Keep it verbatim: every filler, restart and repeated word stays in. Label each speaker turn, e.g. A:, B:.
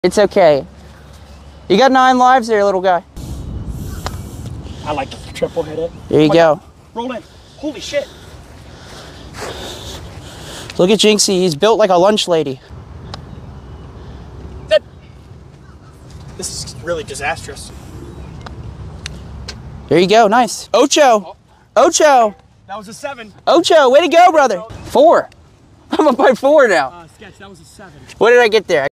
A: It's okay. You got nine lives there, little guy.
B: I like to triple hit it.
A: There you
B: oh
A: go.
B: God. Roll in. Holy shit.
A: Look at Jynxzi. He's built like a lunch lady.
B: That. This is really disastrous.
A: There you go. Nice. Ocho.
B: Oh.
A: Ocho.
B: That was a seven.
A: Ocho. Way to go, brother. Four. I'm up by four now.
B: Uh, sketch. That was a seven.
A: What did I get there?